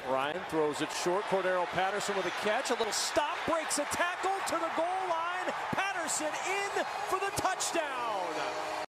Ryan throws it short. Cordarrelle Patterson with a catch. A little stop, breaks a tackle to the goal line. Patterson in for the touchdown.